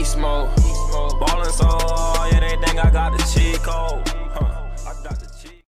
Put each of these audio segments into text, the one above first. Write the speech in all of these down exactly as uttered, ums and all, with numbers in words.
smoke. Ballin' so hard, yeah, they think I got the cheat code. Huh, I got the cheat.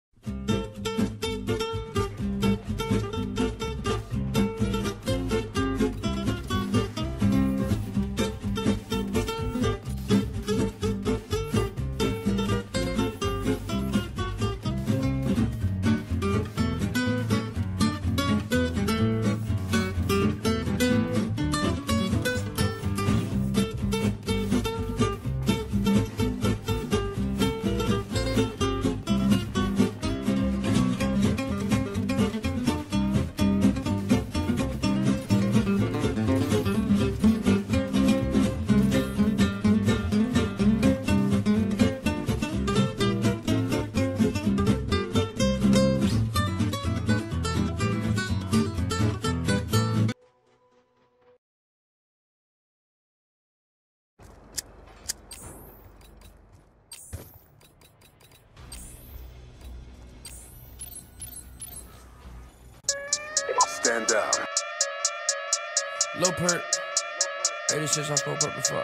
Stand down. Lil Perk. Hey, this shit's on Lil Perk before.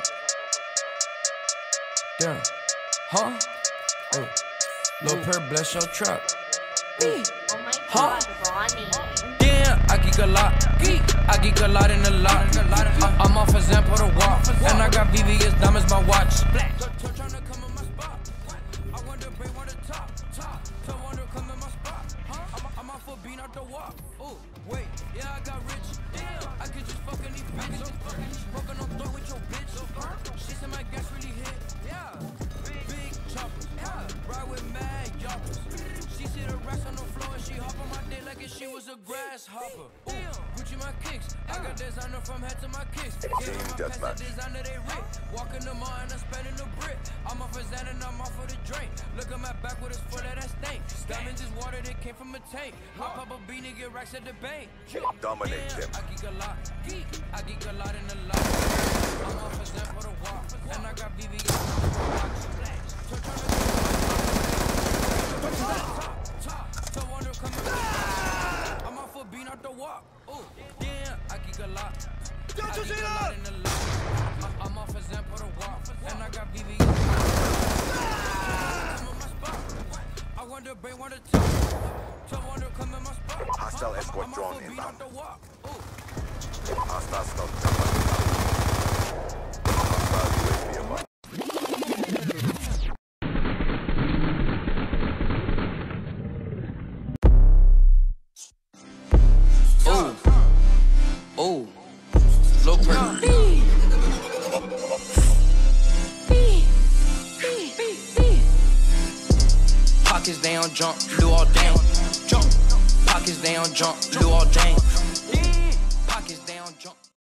Damn. Huh? Oh. Lil Perk, bless your trap. Oh my Huh? God, Ronnie. Damn, I geek a lot. Geek. I geek a lot in the lot. I, I'm off a Zampo to walk. And I got V V S diamonds, my watch. Tryna come in my spot. I wonder, bring one to top. Top. Tell wonder, come in my spot. Huh? I'm, I'm off a bean out the walk. Oh, wait. Yeah, I got rich. Damn. I could just fucking these bitches. Fucking on throw with your bitch. She said my gas really hit. Yeah. Big choppers. Yeah. Ride with mad yoppers. She see the racks on the floor and she hop on my dick like if she was a grasshopper. Ooh, Gucci my kicks. I got designer from head to my kicks. Give me my pants the designer they rip. Walk in the mall and I'm spending the brick. I'm off for Xan and I'm off for the drink. Look at my back with his foot of that stank. Diamonds is water that came from a tank. Hop up a beanie, get racks at the bank. Dominate them. I geek a lot. Geek. I geek a lot in the lot. I'm off for Xan for the walk. And I got V V S. I'm off a bean out the walk. Ooh, damn, I geek a lot. I geek a lot in the lot. I'm off a Xan for the walk. And I got V V S. I'm on my spot. I wonder, bring one to top. Tell wonder, come in my spot. Hostile escort drone inbound. inbound. Ooh. Hostile scout jumper. Hostile U A V above. Oh, Lil Perk. Pockets they on jump, do all day. Jump. Pockets they on jump, do all day.